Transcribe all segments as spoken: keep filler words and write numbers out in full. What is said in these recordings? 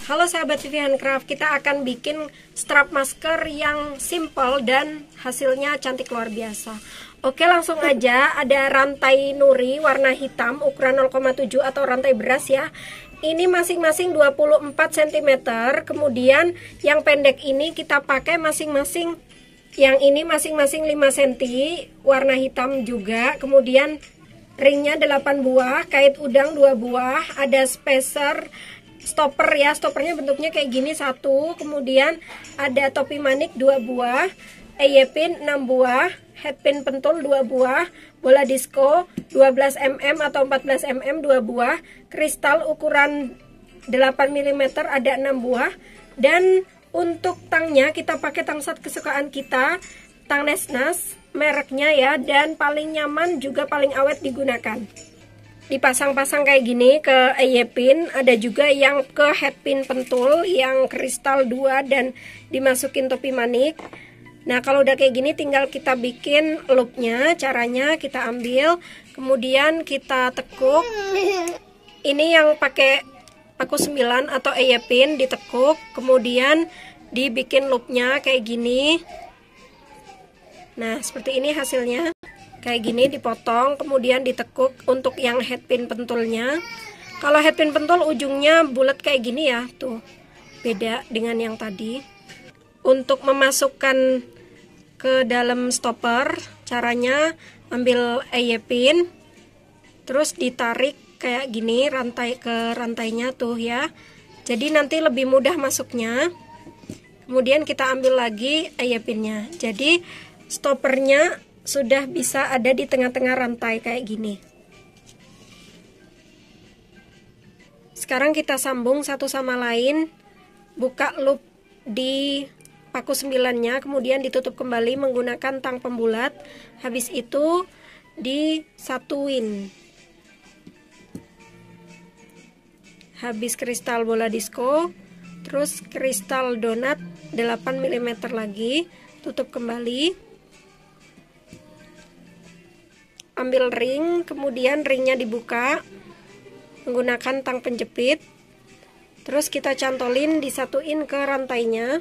Halo sahabat Vivi Handcraft, kita akan bikin strap masker yang simple dan hasilnya cantik luar biasa. Oke, langsung aja. Ada rantai nuri warna hitam ukuran nol koma tujuh atau rantai beras ya. Ini masing-masing dua puluh empat sentimeter. Kemudian yang pendek ini kita pakai masing-masing, yang ini masing-masing lima sentimeter, warna hitam juga. Kemudian ringnya delapan buah, kait udang dua buah, ada spacer, stopper ya, stoppernya bentuknya kayak gini satu, kemudian ada topi manik dua buah, eyepin enam buah, headpin pentul dua buah, bola disco dua belas milimeter atau empat belas milimeter dua buah, kristal ukuran delapan milimeter ada enam buah, dan untuk tangnya kita pakai tang sat kesukaan kita, tang Nesnas mereknya ya, dan paling nyaman juga paling awet digunakan. Dipasang-pasang kayak gini ke eyepin, ada juga yang ke headpin pentul yang kristal dua dan dimasukin topi manik. Nah, kalau udah kayak gini tinggal kita bikin loopnya. Caranya kita ambil, kemudian kita tekuk. Ini yang pakai paku sembilan atau eyepin, ditekuk, kemudian dibikin loopnya kayak gini. Nah, seperti ini hasilnya. Kayak gini dipotong, kemudian ditekuk untuk yang headpin pentulnya. Kalau headpin pentul ujungnya bulat kayak gini ya, tuh beda dengan yang tadi. Untuk memasukkan ke dalam stopper, caranya ambil eyepin, terus ditarik kayak gini rantai ke rantainya tuh ya. Jadi nanti lebih mudah masuknya. Kemudian kita ambil lagi eyepinnya. Jadi stoppernya sudah bisa ada di tengah-tengah rantai kayak gini. Sekarang kita sambung satu sama lain, buka loop di paku sembilannya, kemudian ditutup kembali menggunakan tang pembulat. Habis itu disatuin. Habis kristal bola disco, terus kristal donat delapan milimeter lagi, tutup kembali. Ambil ring, kemudian ringnya dibuka menggunakan tang penjepit, terus kita cantolin, disatuin ke rantainya.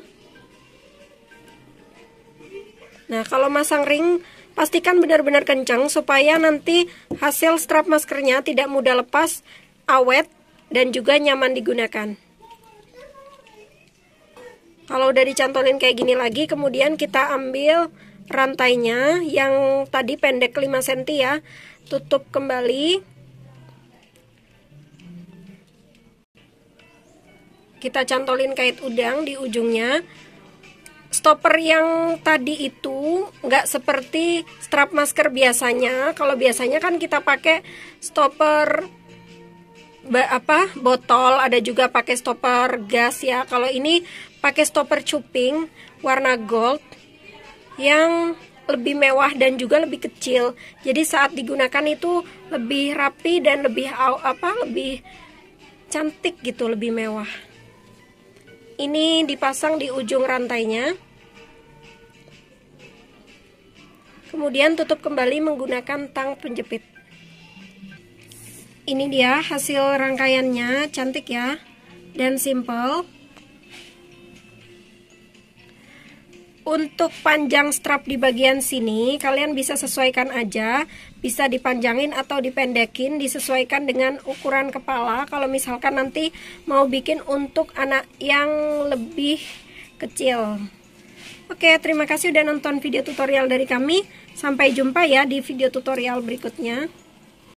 Nah, kalau masang ring pastikan benar-benar kencang supaya nanti hasil strap maskernya tidak mudah lepas, awet, dan juga nyaman digunakan. Kalau udah dicantolin kayak gini lagi, kemudian kita ambil rantainya yang tadi pendek lima sentimeter ya, tutup kembali, kita cantolin kait udang di ujungnya. Stopper yang tadi itu nggak seperti strap masker biasanya. Kalau biasanya kan kita pakai stopper apa botol, ada juga pakai stopper gas ya. Kalau ini pakai stopper cuping warna gold yang lebih mewah dan juga lebih kecil. Jadi saat digunakan itu lebih rapi dan lebih apa lebih cantik gitu, lebih mewah. Ini dipasang di ujung rantainya. Kemudian tutup kembali menggunakan tang penjepit. Ini dia hasil rangkaiannya, cantik ya dan simple. Untuk panjang strap di bagian sini, kalian bisa sesuaikan aja, bisa dipanjangin atau dipendekin, disesuaikan dengan ukuran kepala. Kalau misalkan nanti mau bikin untuk anak yang lebih kecil. Oke, terima kasih udah nonton video tutorial dari kami. Sampai jumpa ya di video tutorial berikutnya.